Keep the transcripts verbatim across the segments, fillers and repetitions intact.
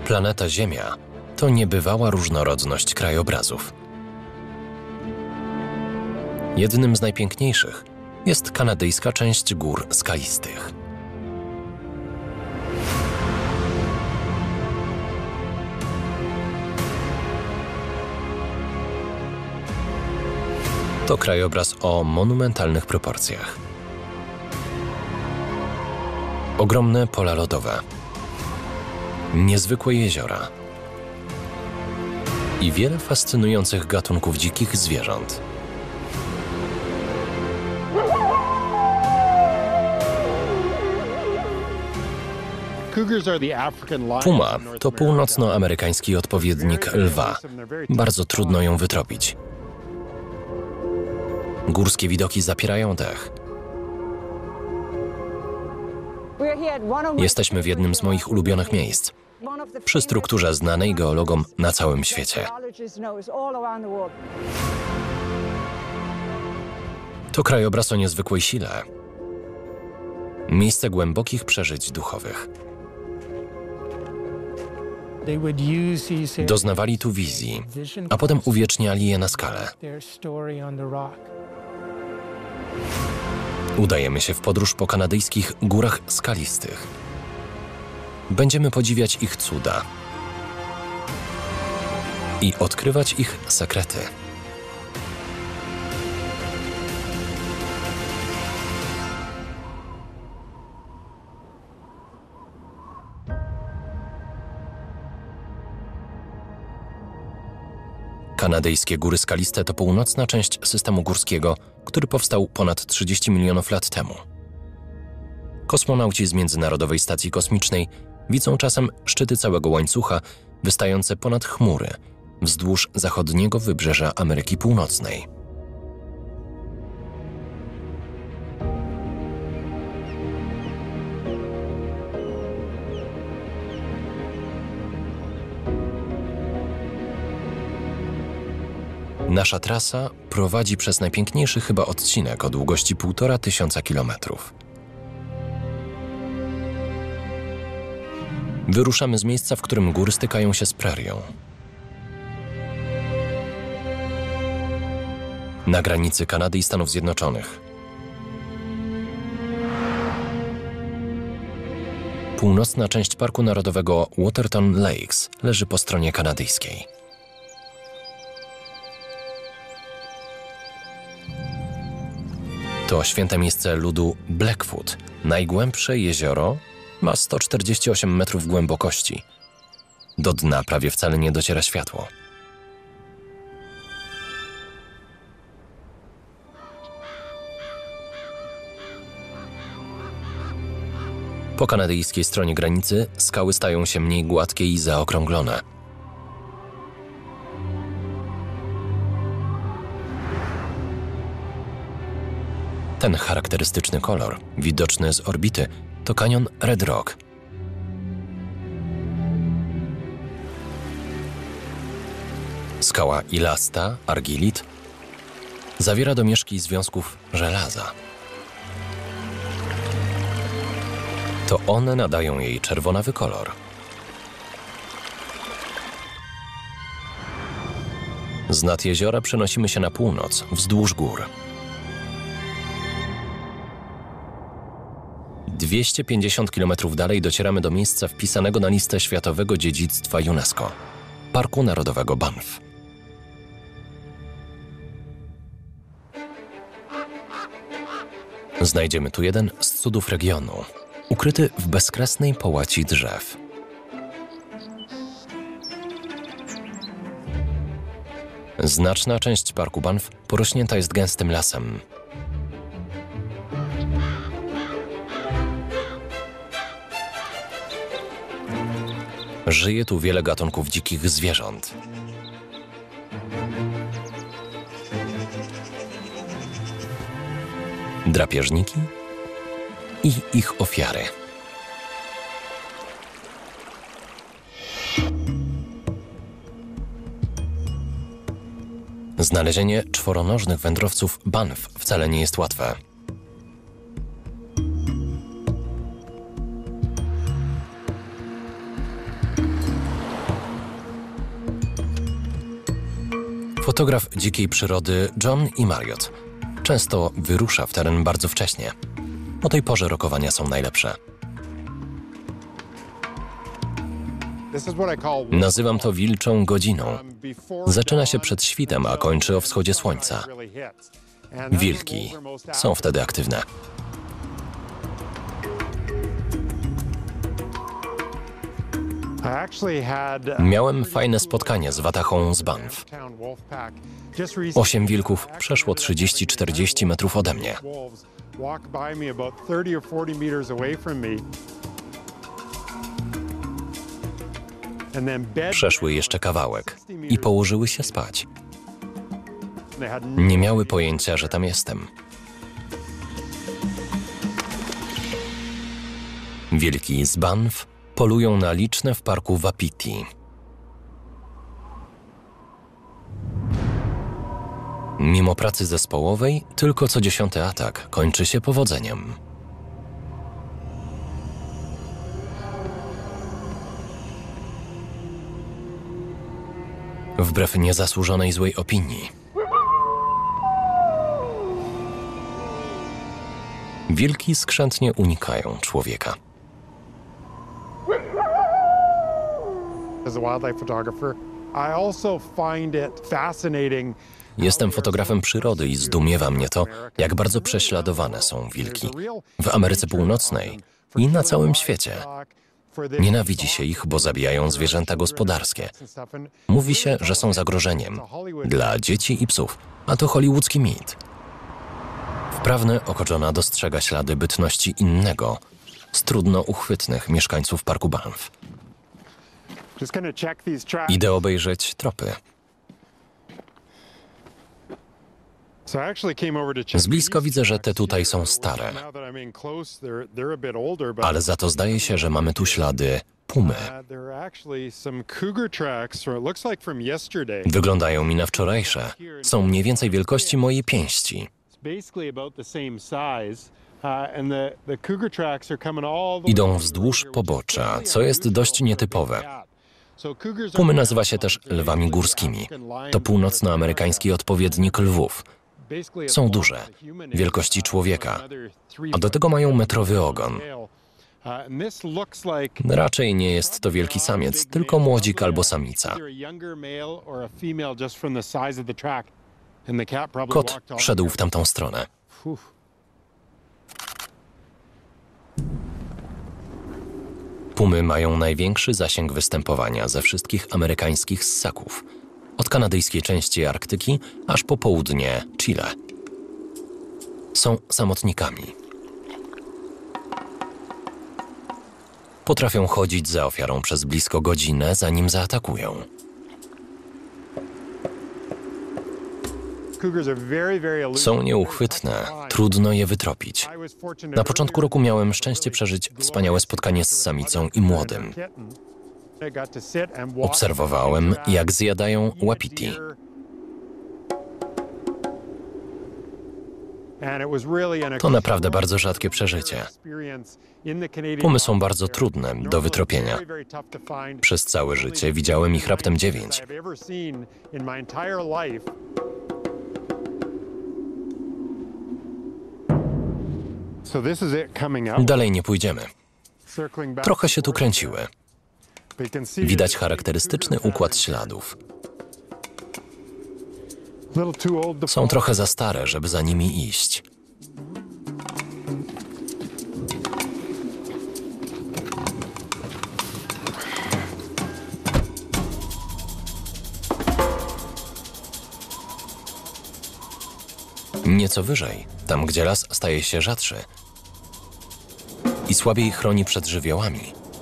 Planeta Ziemia to niebywała różnorodność krajobrazów. Jednym z najpiękniejszych jest kanadyjska część gór skalistych. To krajobraz o monumentalnych proporcjach. Ogromne pola lodowe, niezwykłe jeziora i wiele fascynujących gatunków dzikich zwierząt. Puma to północnoamerykański odpowiednik lwa. Bardzo trudno ją wytropić. Górskie widoki zapierają dech. Jesteśmy w jednym z moich ulubionych miejsc, przy strukturze znanej geologom na całym świecie. To krajobraz o niezwykłej sile. Miejsce głębokich przeżyć duchowych. Doznawali tu wizji, a potem uwieczniali je na skale. Udajemy się w podróż po kanadyjskich górach skalistych. Będziemy podziwiać ich cuda i odkrywać ich sekrety. Kanadyjskie góry skaliste to północna część systemu górskiego, który powstał ponad trzydzieści milionów lat temu. Kosmonauci z Międzynarodowej Stacji Kosmicznej widzą czasem szczyty całego łańcucha wystające ponad chmury wzdłuż zachodniego wybrzeża Ameryki Północnej. Nasza trasa prowadzi przez najpiękniejszy chyba odcinek o długości półtora tysiąca kilometrów. Wyruszamy z miejsca, w którym góry stykają się z prerią. Na granicy Kanady i Stanów Zjednoczonych. Północna część Parku Narodowego Waterton Lakes leży po stronie kanadyjskiej. To święte miejsce ludu Blackfoot. Najgłębsze jezioro ma sto czterdzieści osiem metrów głębokości. Do dna prawie wcale nie dociera światło. Po kanadyjskiej stronie granicy skały stają się mniej gładkie i zaokrąglone. Ten charakterystyczny kolor, widoczny z orbity, to kanion Red Rock. Skała ilasta, argilit, zawiera domieszki związków żelaza. To one nadają jej czerwonawy kolor. Z nad jeziora przenosimy się na północ, wzdłuż gór. dwieście pięćdziesiąt kilometrów dalej docieramy do miejsca wpisanego na listę Światowego Dziedzictwa UNESCO – Parku Narodowego Banff. Znajdziemy tu jeden z cudów regionu, ukryty w bezkresnej połaci drzew. Znaczna część parku Banff porośnięta jest gęstym lasem. Żyje tu wiele gatunków dzikich zwierząt. Drapieżniki i ich ofiary. Znalezienie czworonożnych wędrowców Banff wcale nie jest łatwe. Fotograf dzikiej przyrody John i Marriott często wyrusza w teren bardzo wcześnie. O tej porze rokowania są najlepsze. Nazywam to wilczą godziną. Zaczyna się przed świtem, a kończy o wschodzie słońca. Wilki są wtedy aktywne. Miałem fajne spotkanie z watachą z Banff. Osiem wilków przeszło trzydzieści czterdzieści metrów ode mnie. Przeszły jeszcze kawałek i położyły się spać. Nie miały pojęcia, że tam jestem. Wilki z Banff polują na liczne w parku Wapiti. Mimo pracy zespołowej, tylko co dziesiąty atak kończy się powodzeniem. Wbrew niezasłużonej złej opinii. Wilki skrzętnie unikają człowieka. Jestem fotografem przyrody i zdumiewa mnie to, jak bardzo prześladowane są wilki w Ameryce Północnej i na całym świecie. Nienawidzi się ich, bo zabijają zwierzęta gospodarskie. Mówi się, że są zagrożeniem dla dzieci i psów, a to hollywoodzki mit. Wprawne oko Johna dostrzega ślady bytności innego z trudno uchwytnych mieszkańców parku Banff. Idę obejrzeć tropy. Z bliska widzę, że te tutaj są stare, ale za to zdaje się, że mamy tu ślady pumy. Wyglądają mi na wczorajsze. Są mniej więcej wielkości mojej pięści. Idą wzdłuż pobocza, co jest dość nietypowe. Pumy nazywa się też lwami górskimi. To północnoamerykański odpowiednik lwów. Są duże, wielkości człowieka, a do tego mają metrowy ogon. Raczej nie jest to wielki samiec, tylko młodzik albo samica. Kot szedł w tamtą stronę. Pumy mają największy zasięg występowania ze wszystkich amerykańskich ssaków. Od kanadyjskiej części Arktyki aż po południe Chile. Są samotnikami. Potrafią chodzić za ofiarą przez blisko godzinę, zanim zaatakują. Są nieuchwytne, trudno je wytropić. Na początku roku miałem szczęście przeżyć wspaniałe spotkanie z samicą i młodym. Obserwowałem, jak zjadają wapiti. To naprawdę bardzo rzadkie przeżycie. Pumy są bardzo trudne do wytropienia. Przez całe życie widziałem ich raptem dziewięć. Dalej nie pójdziemy. Trochę się tu kręciły. Widać charakterystyczny układ śladów. Są trochę za stare, żeby za nimi iść. Nieco wyżej, tam gdzie las staje się rzadszy i słabiej chroni przed żywiołami,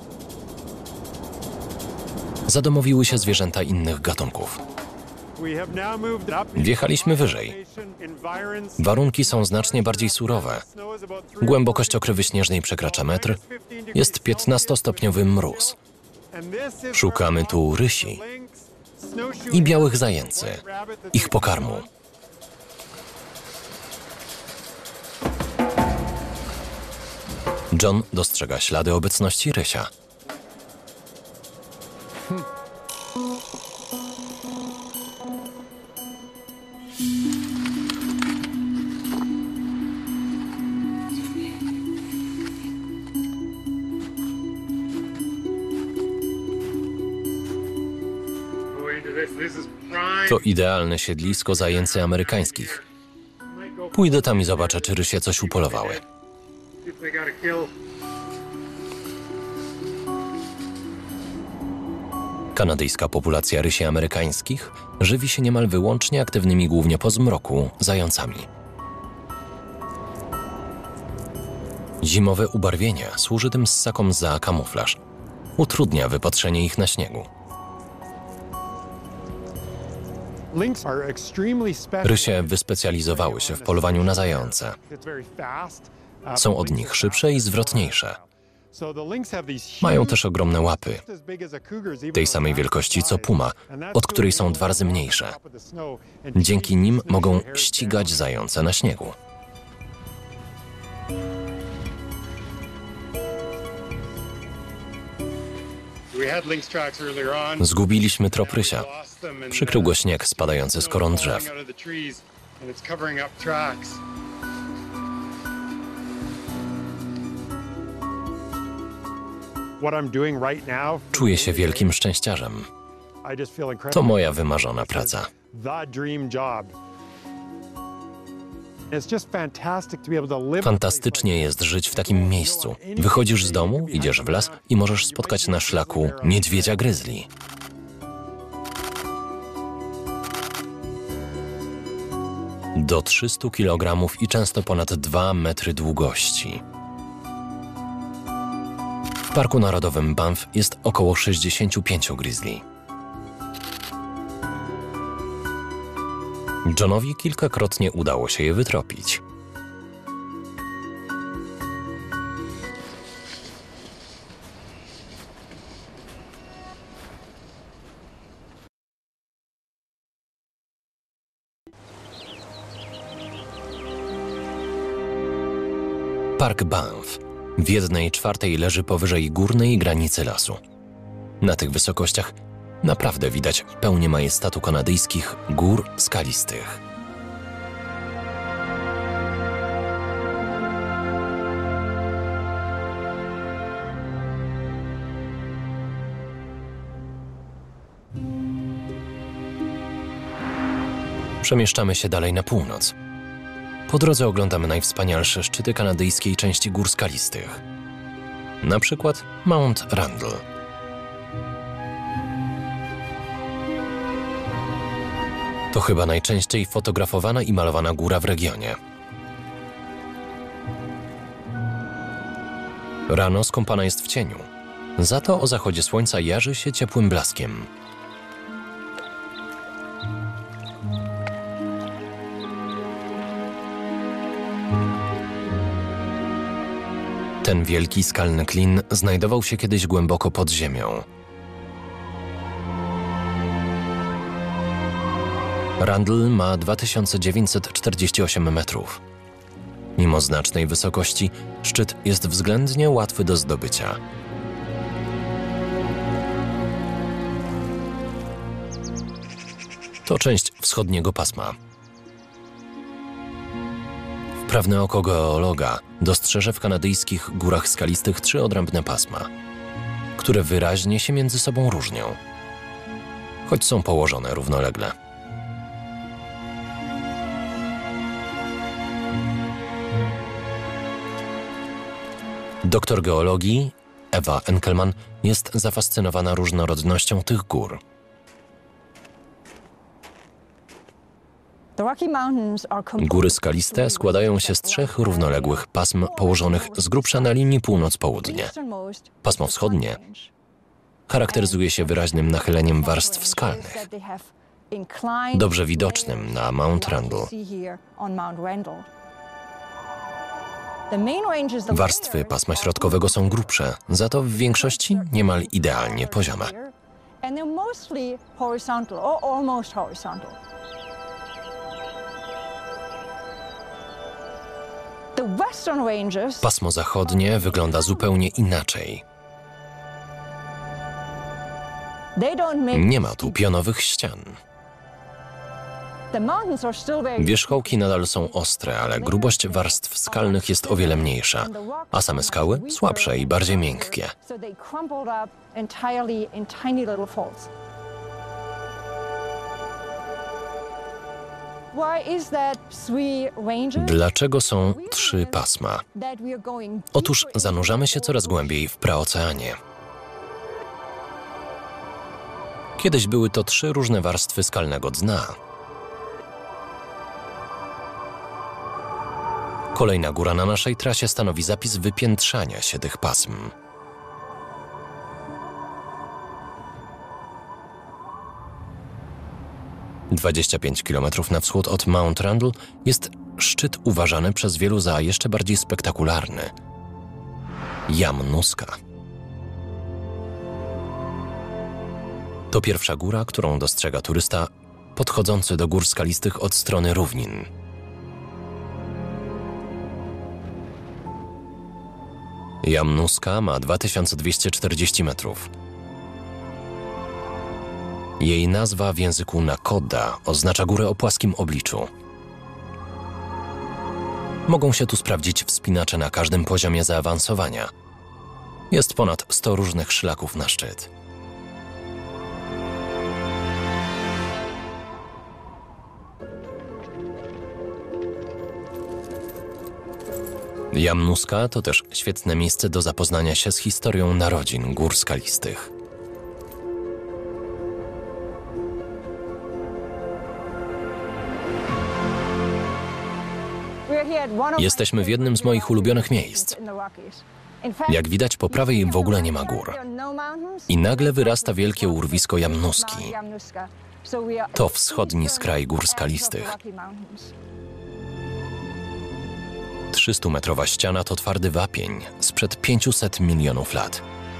zadomowiły się zwierzęta innych gatunków. Wjechaliśmy wyżej. Warunki są znacznie bardziej surowe. Głębokość okrywy śnieżnej przekracza metr. Jest piętnastostopniowy mróz. Szukamy tu rysi i białych zajęcy, ich pokarmu. John dostrzega ślady obecności rysia. To idealne siedlisko zajęcy amerykańskich. Pójdę tam i zobaczę, czy rysie coś upolowały. Kanadyjska populacja rysi amerykańskich żywi się niemal wyłącznie aktywnymi głównie po zmroku zającami. Zimowe ubarwienie służy tym ssakom za kamuflaż. Utrudnia wypatrzenie ich na śniegu. Rysie wyspecjalizowały się w polowaniu na zające. Są od nich szybsze i zwrotniejsze. Mają też ogromne łapy, tej samej wielkości co puma, od której są dwa razy mniejsze. Dzięki nim mogą ścigać zające na śniegu. Zgubiliśmy trop rysia. Przykrył go śnieg spadający z koron drzew. Czuję się wielkim szczęściarzem. To moja wymarzona praca. Fantastycznie jest żyć w takim miejscu. Wychodzisz z domu, idziesz w las i możesz spotkać na szlaku niedźwiedzia grizzly. Do trzystu kilogramów i często ponad dwa metry długości. W Parku Narodowym Banff jest około sześćdziesięciu pięciu grizzly. Johnowi kilkakrotnie udało się je wytropić. Park Banff w jednej czwartej leży powyżej górnej granicy lasu. Na tych wysokościach naprawdę widać pełnię majestatu kanadyjskich gór skalistych. Przemieszczamy się dalej na północ. Po drodze oglądamy najwspanialsze szczyty kanadyjskiej części gór skalistych. Na przykład Mount Randall. To chyba najczęściej fotografowana i malowana góra w regionie. Rano skąpana jest w cieniu, za to o zachodzie słońca jarzy się ciepłym blaskiem. Ten wielki skalny klin znajdował się kiedyś głęboko pod ziemią. Randall ma dwa tysiące dziewięćset czterdzieści osiem metrów. Mimo znacznej wysokości, szczyt jest względnie łatwy do zdobycia. To część wschodniego pasma. Wprawne oko geologa dostrzeże w kanadyjskich górach skalistych trzy odrębne pasma, które wyraźnie się między sobą różnią, choć są położone równolegle. Doktor geologii Ewa Enkelman jest zafascynowana różnorodnością tych gór. Góry skaliste składają się z trzech równoległych pasm położonych z grubsza na linii północ-południe. Pasmo wschodnie charakteryzuje się wyraźnym nachyleniem warstw skalnych, dobrze widocznym na Mount Randall. Warstwy pasma środkowego są grubsze, za to w większości niemal idealnie poziome. Pasmo zachodnie wygląda zupełnie inaczej. Nie ma tu pionowych ścian. Wierzchołki nadal są ostre, ale grubość warstw skalnych jest o wiele mniejsza, a same skały słabsze i bardziej miękkie. Dlaczego są trzy pasma? Otóż zanurzamy się coraz głębiej w praoceanie. Kiedyś były to trzy różne warstwy skalnego dna. Kolejna góra na naszej trasie stanowi zapis wypiętrzania się tych pasm. dwadzieścia pięć kilometrów na wschód od Mount Randall jest szczyt uważany przez wielu za jeszcze bardziej spektakularny – Jamnuska. To pierwsza góra, którą dostrzega turysta podchodzący do gór skalistych od strony równin. Jamnuska ma dwa tysiące dwieście czterdzieści metrów. Jej nazwa w języku Nakoda oznacza górę o płaskim obliczu. Mogą się tu sprawdzić wspinacze na każdym poziomie zaawansowania. Jest ponad sto różnych szlaków na szczyt. Jamnuska to też świetne miejsce do zapoznania się z historią narodzin gór skalistych. Jesteśmy w jednym z moich ulubionych miejsc. Jak widać, po prawej w ogóle nie ma gór. I nagle wyrasta wielkie urwisko Jamnuski. To wschodni skraj gór skalistych. trzystumetrowa ściana to twardy wapień sprzed pięciuset milionów lat.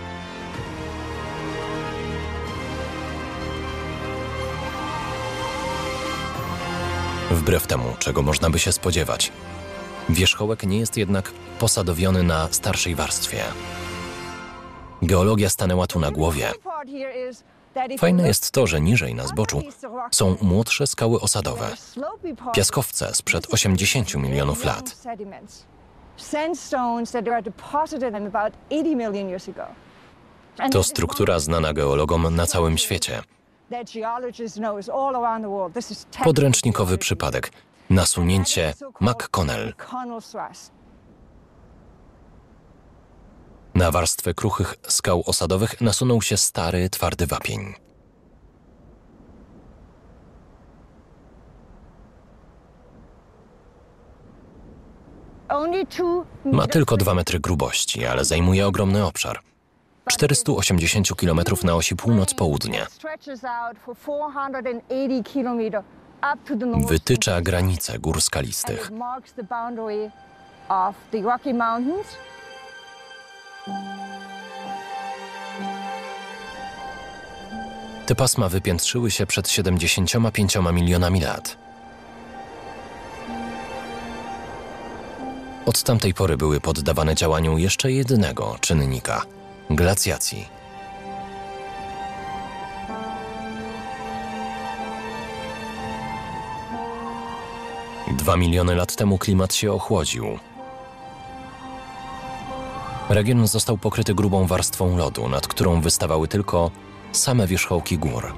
Wbrew temu, czego można by się spodziewać, wierzchołek nie jest jednak posadowiony na starszej warstwie. Geologia stanęła tu na głowie. Fajne jest to, że niżej na zboczu są młodsze skały osadowe, piaskowce sprzed osiemdziesięciu milionów lat. To struktura znana geologom na całym świecie. Podręcznikowy przypadek. Nasunięcie McConnell. Na warstwę kruchych skał osadowych nasunął się stary, twardy wapień. Ma tylko dwa metry grubości, ale zajmuje ogromny obszar. czterysta osiemdziesiąt kilometrów na osi północ-południe. Wytycza granice gór skalistych. Te pasma wypiętrzyły się przed siedemdziesięcioma pięcioma milionami lat. Od tamtej pory były poddawane działaniu jeszcze jednego czynnika – glacjacji. Dwa miliony lat temu klimat się ochłodził. Region został pokryty grubą warstwą lodu, nad którą wystawały tylko same wierzchołki gór.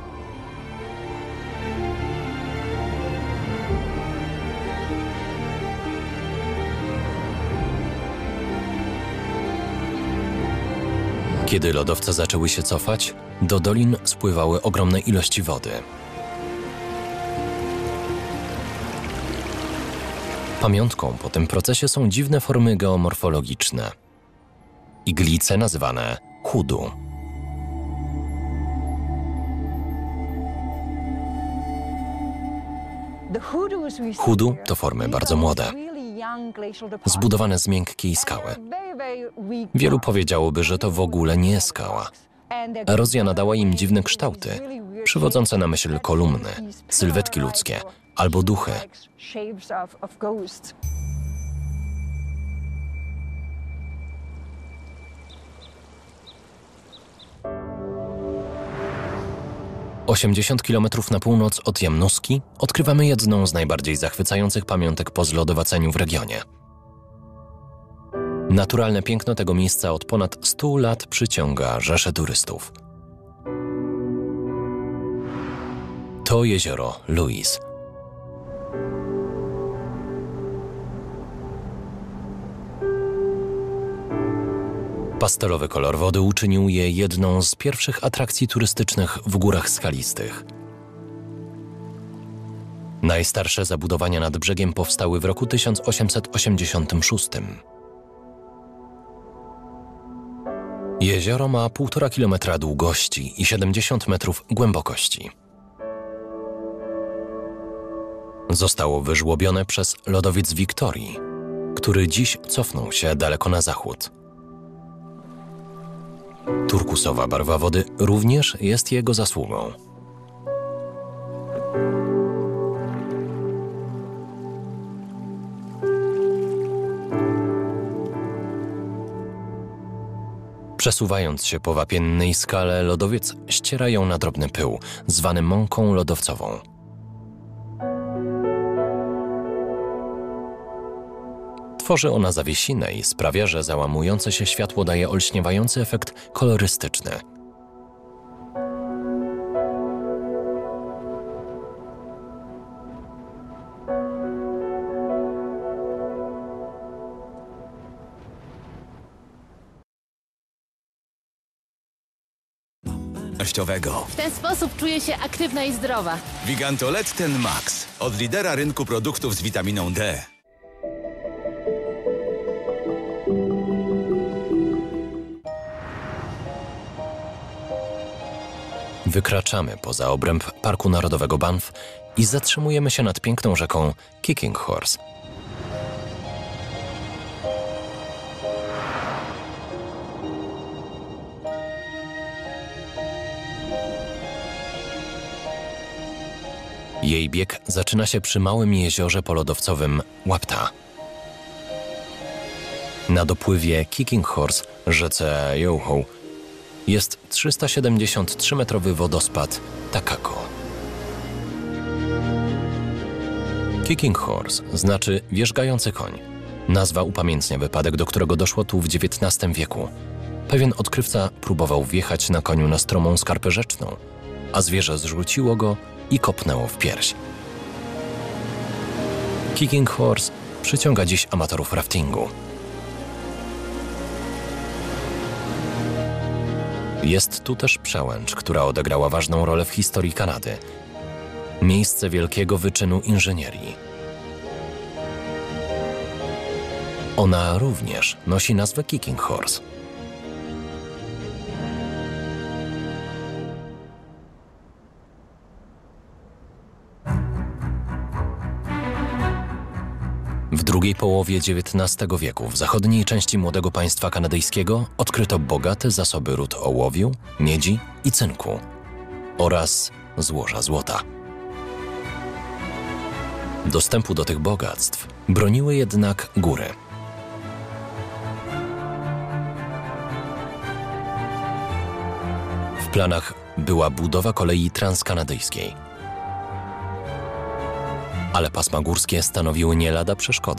Kiedy lodowce zaczęły się cofać, do dolin spływały ogromne ilości wody. Pamiątką po tym procesie są dziwne formy geomorfologiczne. Iglice nazywane hoodoo. Hoodoo to formy bardzo młode, zbudowane z miękkiej skały. Wielu powiedziałoby, że to w ogóle nie skała. Erozja nadała im dziwne kształty, przywodzące na myśl kolumny, sylwetki ludzkie albo duchy. osiemdziesiąt kilometrów na północ od Jamnuski odkrywamy jedną z najbardziej zachwycających pamiątek po zlodowaceniu w regionie. Naturalne piękno tego miejsca od ponad stu lat przyciąga rzesze turystów. To jezioro Louise. Pastelowy kolor wody uczynił je jedną z pierwszych atrakcji turystycznych w górach skalistych. Najstarsze zabudowania nad brzegiem powstały w roku tysiąc osiemset osiemdziesiątym szóstym. Jezioro ma półtora kilometra długości i siedemdziesiąt metrów głębokości. Zostało wyżłobione przez lodowiec Wiktorii, który dziś cofnął się daleko na zachód. Turkusowa barwa wody również jest jego zasługą. Przesuwając się po wapiennej skale, lodowiec ściera ją na drobny pył, zwany mąką lodowcową. Tworzy ona zawiesinę i sprawia, że załamujące się światło daje olśniewający efekt kolorystyczny. W ten sposób czuję się aktywna i zdrowa. Vigantolet Ten Max. Od lidera rynku produktów z witaminą D. Wykraczamy poza obręb Parku Narodowego Banff i zatrzymujemy się nad piękną rzeką Kicking Horse. Jej bieg zaczyna się przy małym jeziorze polodowcowym Wapta. Na dopływie Kicking Horse, rzece Yoho, jest trzysta siedemdziesiąt trzy metrowy wodospad Takako. Kicking Horse znaczy wierzgający koń. Nazwa upamiętnia wypadek, do którego doszło tu w dziewiętnastym wieku. Pewien odkrywca próbował wjechać na koniu na stromą skarpę rzeczną, a zwierzę zrzuciło go i kopnęło w pierś. Kicking Horse przyciąga dziś amatorów raftingu. Jest tu też przełęcz, która odegrała ważną rolę w historii Kanady. Miejsce wielkiego wyczynu inżynierii. Ona również nosi nazwę Kicking Horse. W drugiej połowie dziewiętnastego wieku w zachodniej części młodego państwa kanadyjskiego odkryto bogate zasoby ród ołowiu, miedzi i cynku oraz złoża złota. Dostępu do tych bogactw broniły jednak góry. W planach była budowa kolei transkanadyjskiej. Ale pasma górskie stanowiły nie lada przeszkodę.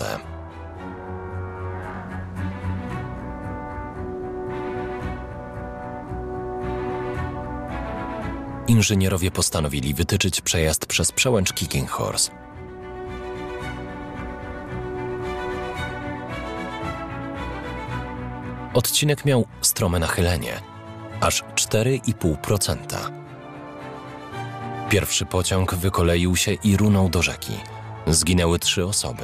Inżynierowie postanowili wytyczyć przejazd przez przełęcz Kicking Horse. Odcinek miał strome nachylenie, aż cztery i pół procent. Pierwszy pociąg wykoleił się i runął do rzeki. Zginęły trzy osoby.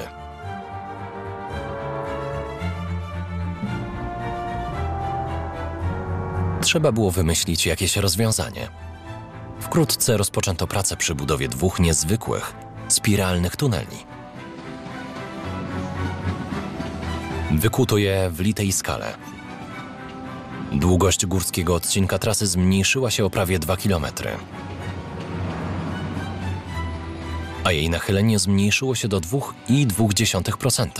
Trzeba było wymyślić jakieś rozwiązanie. Wkrótce rozpoczęto pracę przy budowie dwóch niezwykłych, spiralnych tuneli. Wykuto je w litej skale. Długość górskiego odcinka trasy zmniejszyła się o prawie dwa kilometry. A jej nachylenie zmniejszyło się do dwa i dwie dziesiąte procent.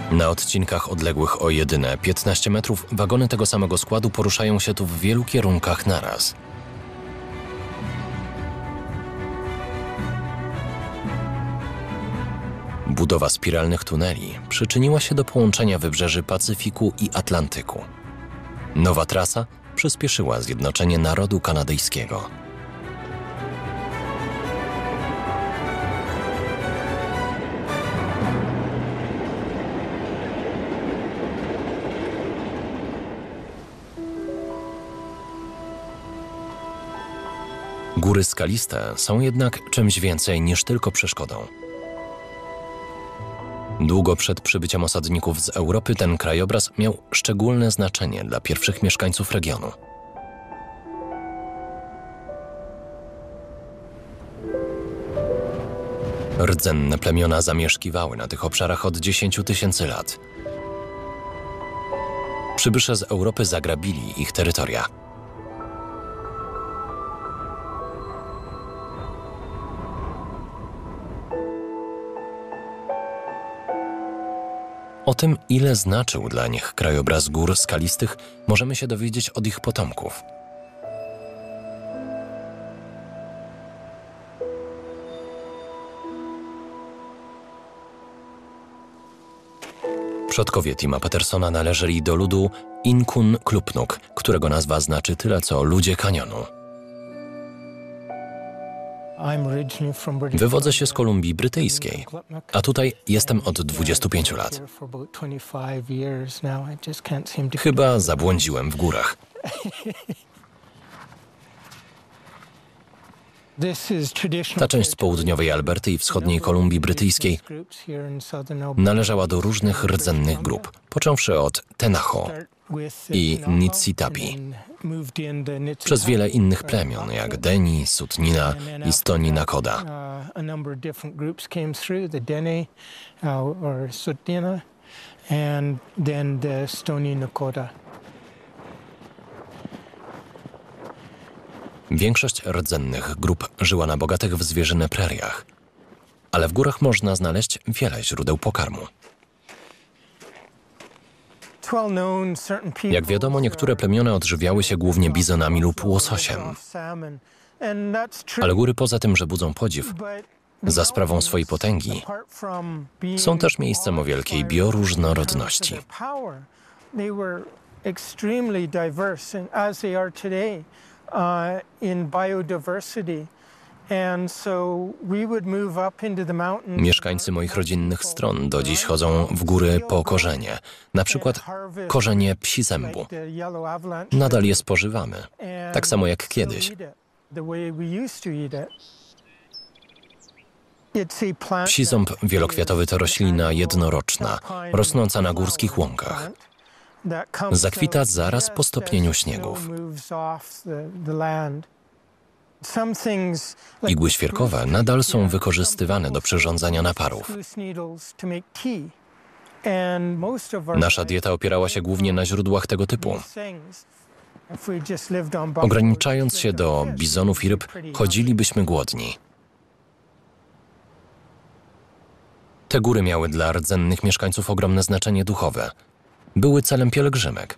Na odcinkach odległych o jedyne piętnaście metrów wagony tego samego składu poruszają się tu w wielu kierunkach naraz. Budowa spiralnych tuneli przyczyniła się do połączenia wybrzeży Pacyfiku i Atlantyku. Nowa trasa przyspieszyła zjednoczenie narodu kanadyjskiego. Góry skaliste są jednak czymś więcej niż tylko przeszkodą. Długo przed przybyciem osadników z Europy ten krajobraz miał szczególne znaczenie dla pierwszych mieszkańców regionu. Rdzenne plemiona zamieszkiwały na tych obszarach od dziesięciu tysięcy lat. Przybysze z Europy zagrabili ich terytoria. O tym, ile znaczył dla nich krajobraz gór skalistych, możemy się dowiedzieć od ich potomków. Przodkowie Tima Petersona należeli do ludu Inkun-Klupnuk, którego nazwa znaczy tyle co ludzie kanionu. Wywodzę się z Kolumbii Brytyjskiej, a tutaj jestem od dwudziestu pięciu lat. Chyba zabłądziłem w górach. Ta część południowej Alberty i wschodniej Kolumbii Brytyjskiej należała do różnych rdzennych grup, począwszy od Tenacho i Niitsitapi, przez wiele innych plemion, jak Deni, Sutnina i Stoni Nakoda. Większość rdzennych grup żyła na bogatych w zwierzynę preriach, ale w górach można znaleźć wiele źródeł pokarmu. Jak wiadomo, niektóre plemiona odżywiały się głównie bizonami lub łososiem. Ale góry, poza tym, że budzą podziw, za sprawą swojej potęgi, są też miejscem o wielkiej bioróżnorodności. Mieszkańcy moich rodzinnych stron do dziś chodzą w góry po korzenie, na przykład korzenie psi zębu. Nadal je spożywamy, tak samo jak kiedyś. Psi ząb wielokwiatowy to roślina jednoroczna, rosnąca na górskich łąkach. Zakwita zaraz po stopnieniu śniegów. Igły świerkowe nadal są wykorzystywane do przyrządzania naparów. Nasza dieta opierała się głównie na źródłach tego typu. Ograniczając się do bizonów i ryb, chodzilibyśmy głodni. Te góry miały dla rdzennych mieszkańców ogromne znaczenie duchowe. Były celem pielgrzymek.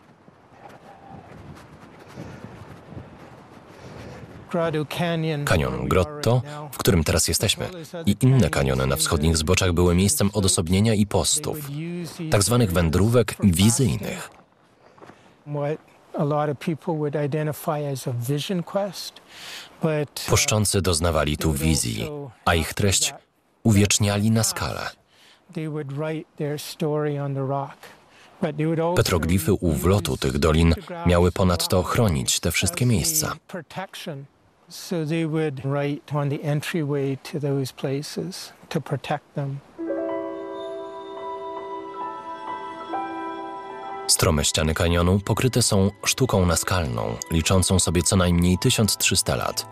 Kanion Grotto, w którym teraz jesteśmy, i inne kaniony na wschodnich zboczach były miejscem odosobnienia i postów, tak zwanych wędrówek wizyjnych. Poszczący doznawali tu wizji, a ich treść uwieczniali na skale. Petroglify u wlotu tych dolin miały ponadto chronić te wszystkie miejsca. Strome ściany kanionu pokryte są sztuką naskalną, liczącą sobie co najmniej tysiąc trzysta lat.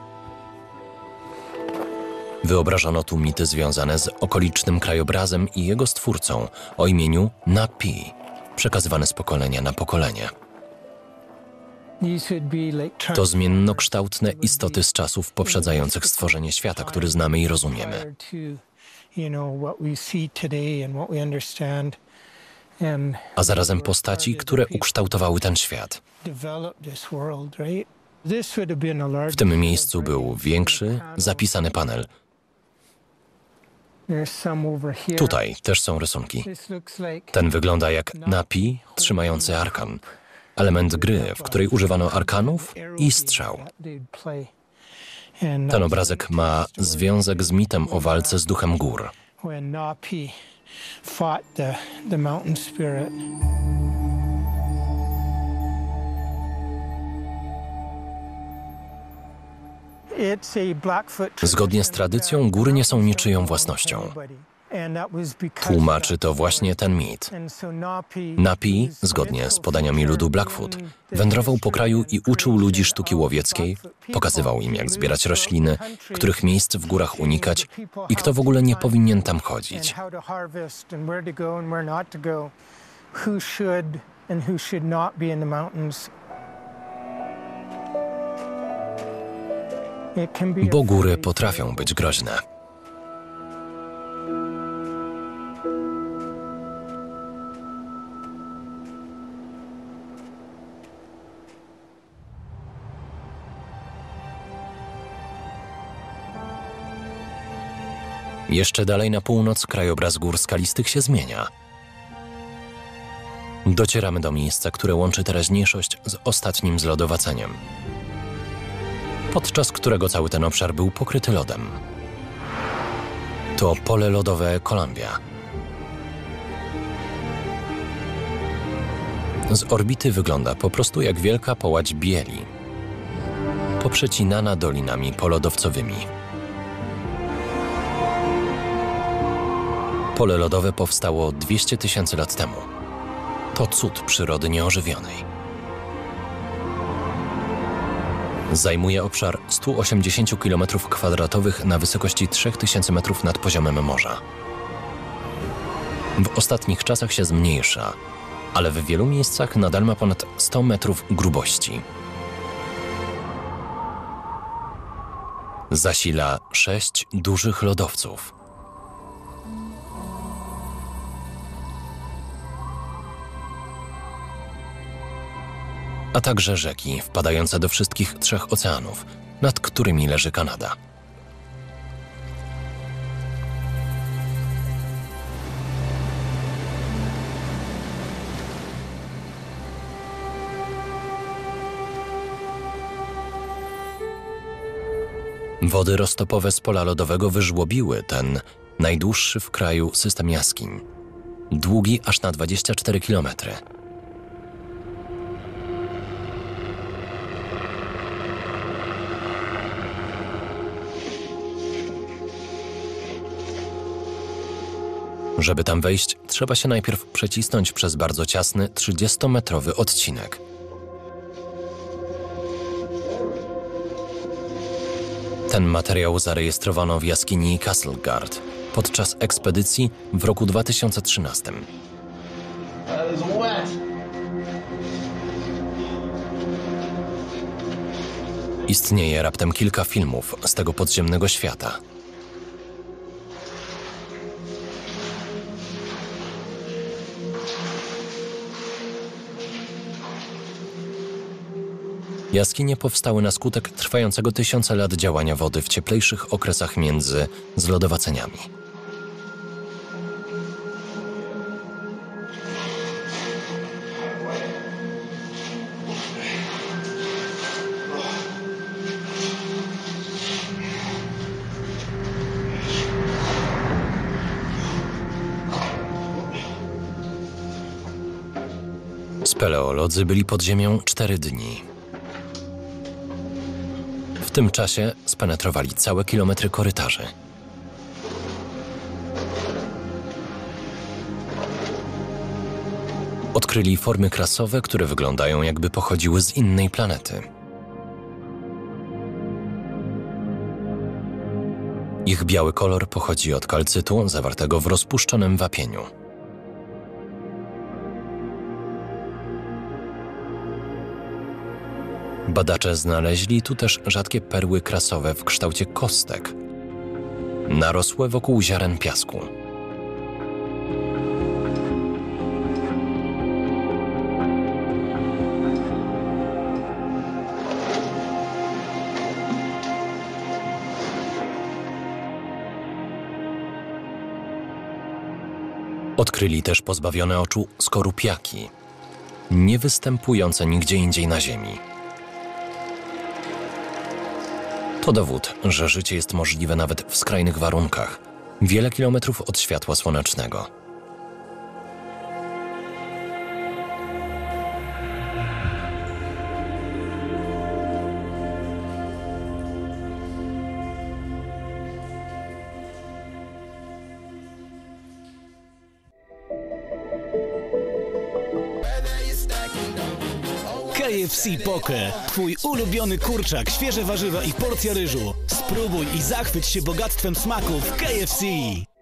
Wyobrażono tu mity związane z okolicznym krajobrazem i jego stwórcą o imieniu Napi, przekazywane z pokolenia na pokolenie. To zmiennokształtne istoty z czasów poprzedzających stworzenie świata, który znamy i rozumiemy. a zarazem postaci, które ukształtowały ten świat. W tym miejscu był większy, zapisany panel. Tutaj też są rysunki. Ten wygląda jak napi trzymający arkan. Element gry, w której używano arkanów i strzał. Ten obrazek ma związek z mitem o walce z duchem gór. Zgodnie z tradycją góry nie są niczyją własnością. Tłumaczy to właśnie ten mit. Napi, zgodnie z podaniami ludu Blackfoot, wędrował po kraju i uczył ludzi sztuki łowieckiej, pokazywał im, jak zbierać rośliny, których miejsc w górach unikać i kto w ogóle nie powinien tam chodzić. Bo góry potrafią być groźne. Jeszcze dalej na północ krajobraz gór skalistych się zmienia. Docieramy do miejsca, które łączy teraźniejszość z ostatnim zlodowaceniem, podczas którego cały ten obszar był pokryty lodem. To pole lodowe Columbia. Z orbity wygląda po prostu jak wielka połać bieli, poprzecinana dolinami polodowcowymi. Pole lodowe powstało dwieście tysięcy lat temu. To cud przyrody nieożywionej. Zajmuje obszar sto osiemdziesiąt kilometrów kwadratowych na wysokości trzy tysiące metrów nad poziomem morza. W ostatnich czasach się zmniejsza, ale w wielu miejscach nadal ma ponad sto metrów grubości. Zasila sześć dużych lodowców. A także rzeki wpadające do wszystkich trzech oceanów, nad którymi leży Kanada. Wody roztopowe z pola lodowego wyżłobiły ten najdłuższy w kraju system jaskiń, długi aż na dwadzieścia cztery kilometry. Żeby tam wejść, trzeba się najpierw przecisnąć przez bardzo ciasny, trzydziestometrowy odcinek. Ten materiał zarejestrowano w jaskini Castleguard podczas ekspedycji w roku dwa tysiące trzynastym. Istnieje raptem kilka filmów z tego podziemnego świata. Jaskinie powstały na skutek trwającego tysiące lat działania wody w cieplejszych okresach między zlodowaceniami. Speleolodzy byli pod ziemią cztery dni. W tym czasie spenetrowali całe kilometry korytarzy. Odkryli formy krasowe, które wyglądają, jakby pochodziły z innej planety. Ich biały kolor pochodzi od kalcytu zawartego w rozpuszczonym wapieniu. Badacze znaleźli tu też rzadkie perły krasowe w kształcie kostek. narosłe wokół ziaren piasku. Odkryli też pozbawione oczu skorupiaki, nie występujące nigdzie indziej na Ziemi. To dowód, że życie jest możliwe nawet w skrajnych warunkach, wiele kilometrów od światła słonecznego. K F C Poke. Twój ulubiony kurczak, świeże warzywa i porcja ryżu. Spróbuj i zachwyć się bogactwem smaków K F C.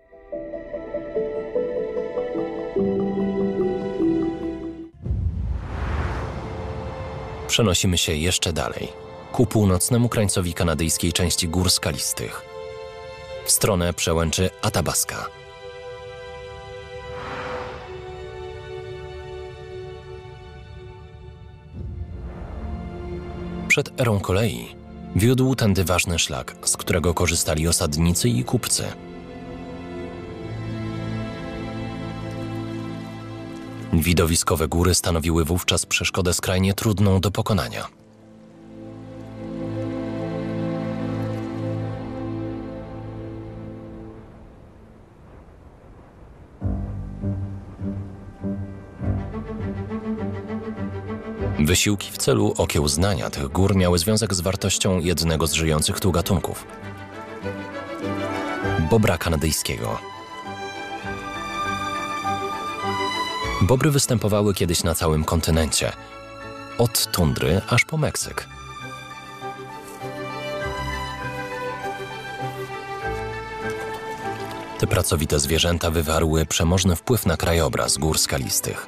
Przenosimy się jeszcze dalej, ku północnemu krańcowi kanadyjskiej części gór skalistych, w stronę przełęczy Athabasca. Przed erą kolei wiódł tędy ważny szlak, z którego korzystali osadnicy i kupcy. Widowiskowe góry stanowiły wówczas przeszkodę skrajnie trudną do pokonania. Wysiłki w celu okiełznania tych gór miały związek z wartością jednego z żyjących tu gatunków – bobra kanadyjskiego. Bobry występowały kiedyś na całym kontynencie, od tundry aż po Meksyk. Te pracowite zwierzęta wywarły przemożny wpływ na krajobraz gór skalistych.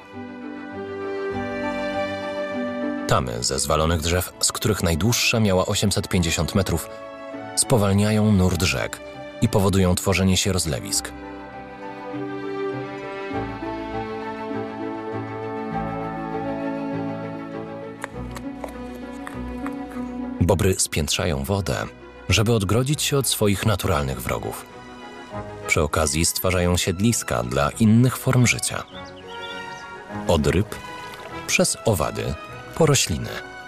Tamy ze zwalonych drzew, z których najdłuższa miała osiemset pięćdziesiąt metrów, spowalniają nurt rzek i powodują tworzenie się rozlewisk. Bobry spiętrzają wodę, żeby odgrodzić się od swoich naturalnych wrogów. Przy okazji stwarzają siedliska dla innych form życia. Od ryb, przez owady, po rośliny.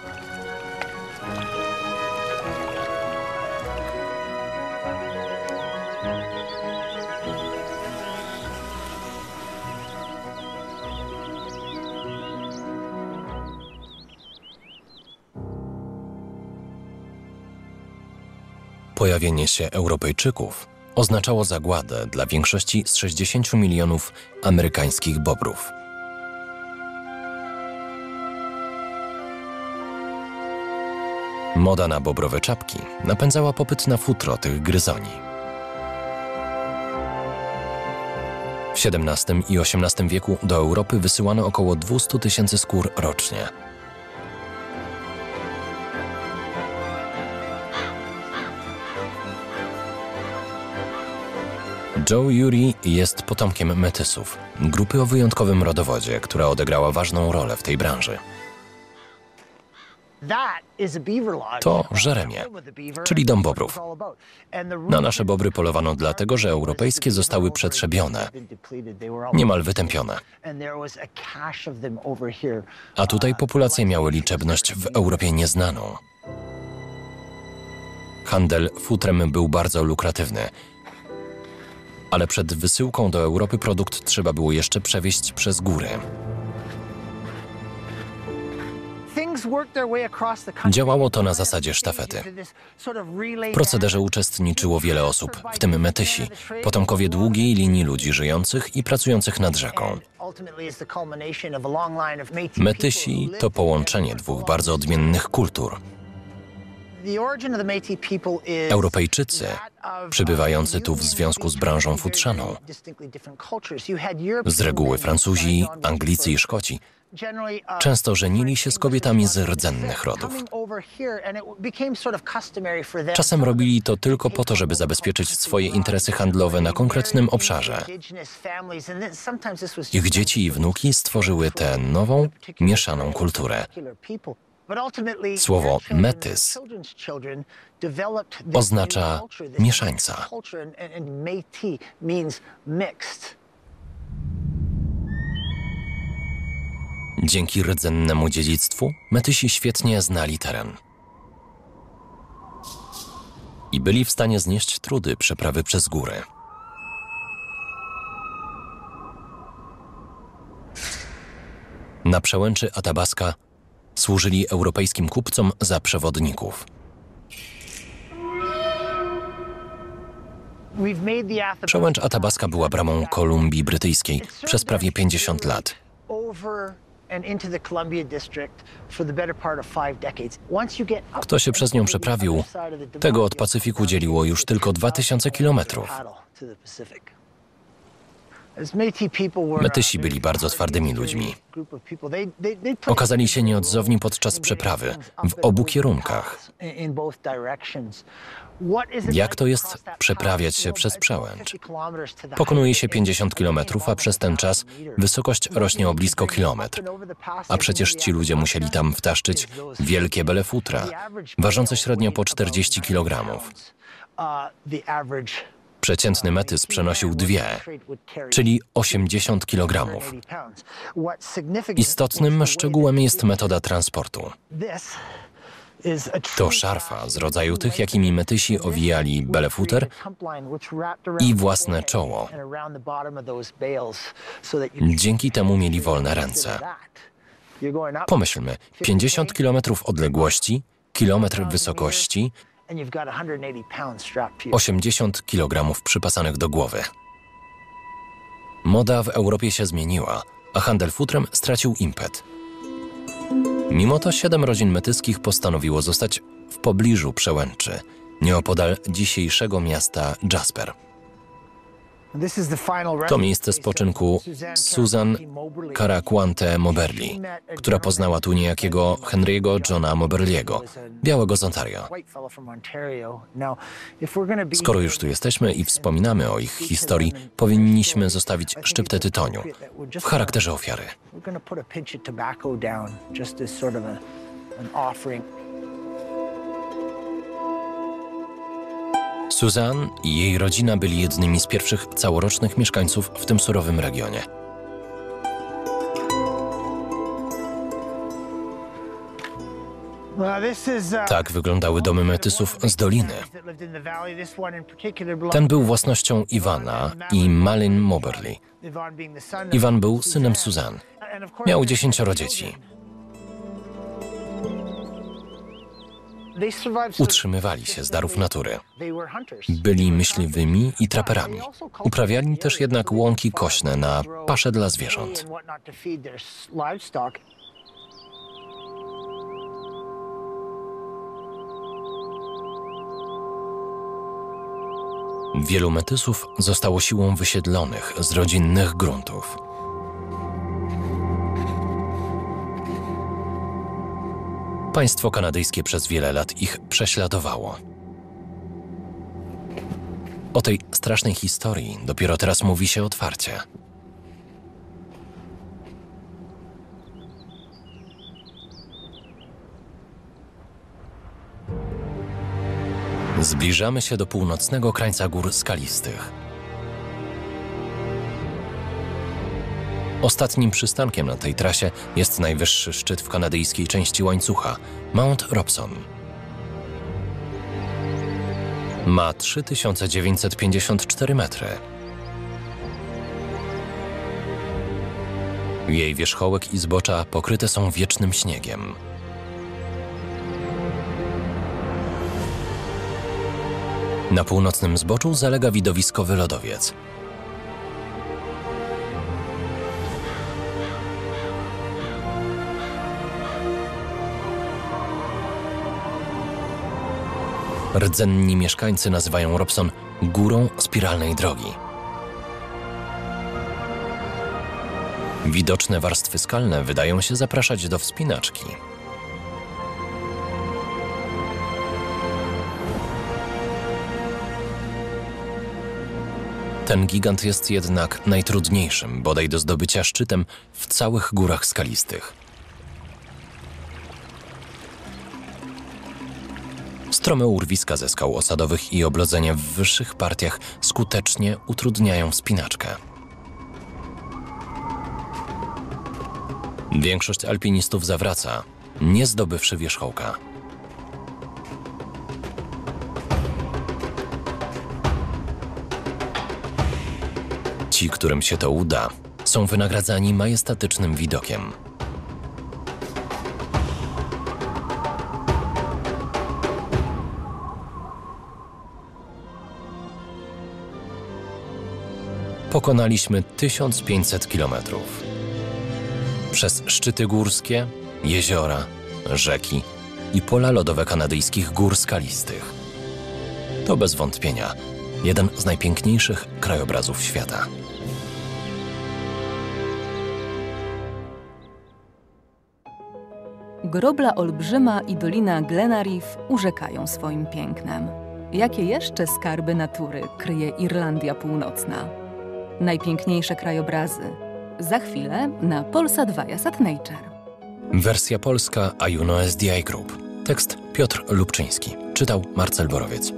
Pojawienie się Europejczyków oznaczało zagładę dla większości z sześćdziesięciu milionów amerykańskich bobrów. Moda na bobrowe czapki napędzała popyt na futro tych gryzoni. W siedemnastym i osiemnastym wieku do Europy wysyłano około dwieście tysięcy skór rocznie. Joe Uri jest potomkiem metysów, grupy o wyjątkowym rodowodzie, która odegrała ważną rolę w tej branży. To Żeremie, czyli dom bobrów. Na nasze bobry polowano dlatego, że europejskie zostały przetrzebione, niemal wytępione. A tutaj populacje miały liczebność w Europie nieznaną. Handel futrem był bardzo lukratywny, ale przed wysyłką do Europy produkt trzeba było jeszcze przewieźć przez góry. Działało to na zasadzie sztafety. W procederze uczestniczyło wiele osób, w tym metysi, potomkowie długiej linii ludzi żyjących i pracujących nad rzeką. Metysi to połączenie dwóch bardzo odmiennych kultur. Europejczycy przybywający tu w związku z branżą futrzaną, z reguły Francuzi, Anglicy i Szkoci, często żenili się z kobietami z rdzennych rodów. Czasem robili to tylko po to, żeby zabezpieczyć swoje interesy handlowe na konkretnym obszarze. Ich dzieci i wnuki stworzyły tę nową, mieszaną kulturę. Słowo metys oznacza mieszańca. Dzięki rdzennemu dziedzictwu metysi świetnie znali teren i byli w stanie znieść trudy przeprawy przez góry. Na przełęczy Athabasca służyli europejskim kupcom za przewodników. Przełęcz Athabasca była bramą Kolumbii Brytyjskiej przez prawie pięćdziesiąt lat. Kto się przez nią przeprawił, tego od Pacyfiku dzieliło już tylko dwa tysiące kilometrów. Metysi byli bardzo twardymi ludźmi. Okazali się nieodzowni podczas przeprawy, w obu kierunkach. Jak to jest przeprawiać się przez przełęcz? Pokonuje się pięćdziesiąt kilometrów, a przez ten czas wysokość rośnie o blisko kilometr. A przecież ci ludzie musieli tam wtaszczyć wielkie bele futra, ważące średnio po czterdzieści kilogramów. Przeciętny metys przenosił dwie, czyli osiemdziesiąt kilogramów. Istotnym szczegółem jest metoda transportu. To szarfa z rodzaju tych, jakimi metysi owijali belefuter i własne czoło. Dzięki temu mieli wolne ręce. Pomyślmy, pięćdziesiąt kilometrów odległości, kilometr wysokości, osiemdziesiąt kilogramów przypasanych do głowy. Moda w Europie się zmieniła, a handel futrem stracił impet. Mimo to siedem rodzin metyskich postanowiło zostać w pobliżu przełęczy, nieopodal dzisiejszego miasta Jasper. To miejsce spoczynku Susan Karakwante Moberly, która poznała tu niejakiego Henry'ego Johna Moberly'ego, białego z Ontario. Skoro już tu jesteśmy i wspominamy o ich historii, powinniśmy zostawić szczyptę tytoniu w charakterze ofiary. Susan i jej rodzina byli jednymi z pierwszych całorocznych mieszkańców w tym surowym regionie. Tak wyglądały domy metysów z doliny. Ten był własnością Ivana i Malin Moberly. Ivan był synem Susan. Miał dziesięcioro dzieci. Utrzymywali się z darów natury. Byli myśliwymi i traperami. Uprawiali też jednak łąki kośne na pasze dla zwierząt. Wielu metysów zostało siłą wysiedlonych z rodzinnych gruntów. Państwo kanadyjskie przez wiele lat ich prześladowało. O tej strasznej historii dopiero teraz mówi się otwarcie. Zbliżamy się do północnego krańca gór skalistych. Ostatnim przystankiem na tej trasie jest najwyższy szczyt w kanadyjskiej części łańcucha – Mount Robson. Ma trzy tysiące dziewięćset pięćdziesiąt cztery metry. Jej wierzchołek i zbocza pokryte są wiecznym śniegiem. Na północnym zboczu zalega widowiskowy lodowiec. Rdzenni mieszkańcy nazywają Robson górą spiralnej drogi. Widoczne warstwy skalne wydają się zapraszać do wspinaczki. Ten gigant jest jednak najtrudniejszym, bodaj do zdobycia szczytem w całych górach skalistych. Strome urwiska ze skał osadowych i oblodzenie w wyższych partiach skutecznie utrudniają wspinaczkę. Większość alpinistów zawraca, nie zdobywszy wierzchołka. Ci, którym się to uda, są wynagradzani majestatycznym widokiem. Pokonaliśmy tysiąc pięćset kilometrów. Przez szczyty górskie, jeziora, rzeki i pola lodowe kanadyjskich gór skalistych. To bez wątpienia jeden z najpiękniejszych krajobrazów świata. Grobla Olbrzyma i Dolina Glenarif urzekają swoim pięknem. Jakie jeszcze skarby natury kryje Irlandia Północna? Najpiękniejsze krajobrazy. Za chwilę na Polsat Viasat Nature. Wersja polska Ajuno S D I Group. Tekst Piotr Lubczyński. Czytał Marcel Borowiec.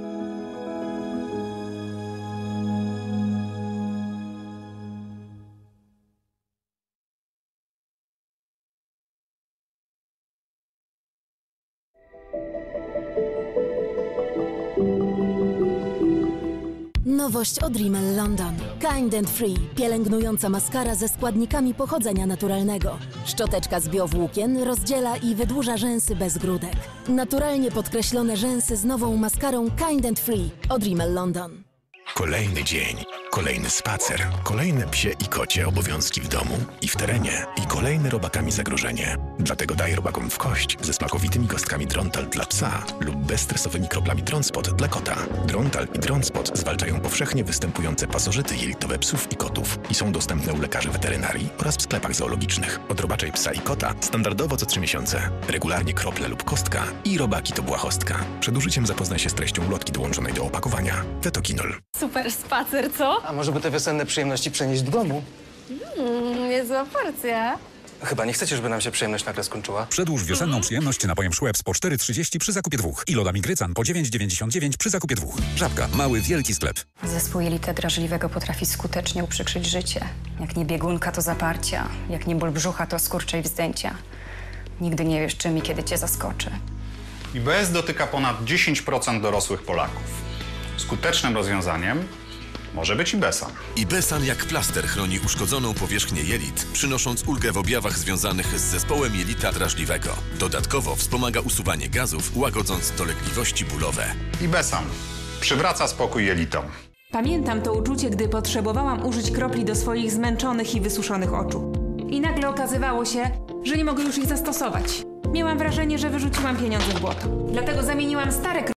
Nowość od Rimmel London. Kind and Free. Pielęgnująca maskara ze składnikami pochodzenia naturalnego. Szczoteczka z biowłókien rozdziela i wydłuża rzęsy bez grudek. Naturalnie podkreślone rzęsy z nową maskarą Kind and Free od Rimmel London. Kolejny dzień, kolejny spacer, kolejne psie i kocie obowiązki w domu i w terenie i kolejne robakami zagrożenie. Dlatego daj robakom w kość ze smakowitymi kostkami Drontal dla psa lub bezstresowymi kroplami Dronspot dla kota. Drontal i Dronspot zwalczają powszechnie występujące pasożyty jelitowe psów i kotów i są dostępne u lekarzy weterynarii oraz w sklepach zoologicznych. Odrobaczaj psa i kota standardowo co trzy miesiące. Regularnie krople lub kostka i robaki to błahostka. Przed użyciem zapoznaj się z treścią ulotki dołączonej do opakowania. Vetokinol. Super spacer, co? A może by te wiosenne przyjemności przenieść do domu? Mmm, niezła porcja. Chyba nie chcecie, żeby nam się przyjemność nagle skończyła? Przedłuż wiosenną przyjemność napojem Schweppes po cztery trzydzieści przy zakupie dwóch i lodami Grycan po dziewięć dziewięćdziesiąt dziewięć przy zakupie dwóch. Żabka, mały, wielki sklep. Zespół jelita drażliwego potrafi skutecznie uprzykrzyć życie. Jak nie biegunka, to zaparcia. Jak nie ból brzucha, to skurcze i wzdęcia. Nigdy nie wiesz, czym i kiedy cię zaskoczy. I B S dotyka ponad dziesięć procent dorosłych Polaków. Skutecznym rozwiązaniem może być Ibesan. Ibesan jak plaster chroni uszkodzoną powierzchnię jelit, przynosząc ulgę w objawach związanych z zespołem jelita drażliwego. Dodatkowo wspomaga usuwanie gazów, łagodząc dolegliwości bólowe. Ibesan przywraca spokój jelitom. Pamiętam to uczucie, gdy potrzebowałam użyć kropli do swoich zmęczonych i wysuszonych oczu. I nagle okazywało się, że nie mogę już ich zastosować. Miałam wrażenie, że wyrzuciłam pieniądze w błoto. Dlatego zamieniłam stare kropli